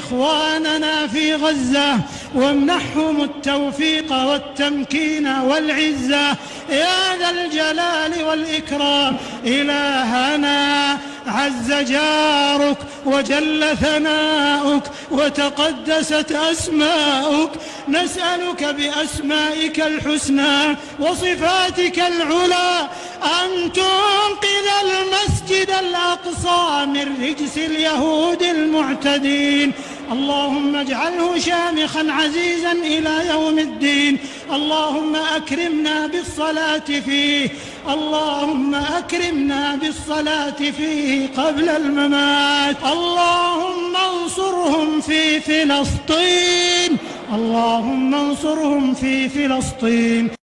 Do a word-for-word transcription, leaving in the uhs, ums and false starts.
إخواننا في غزة وامنحهم التوفيق والتمكين والعزة يا ذا الجلال والإكرام. إلهنا عز جارك وجل ثناؤك وتقدست أسماؤك، نسألك بأسمائك الحسنى وصفاتك العلى أن تنقذ المسجد الأقصى من رجس اليهود المعتدين. اللهم اجعله شامخا عزيزا إلى يوم الدين. اللهم أكرمنا بالصلاة فيه، اللهم أكرمنا بالصلاة فيه قبل الممات. اللهم انصرهم في فلسطين، اللهم انصرهم في فلسطين.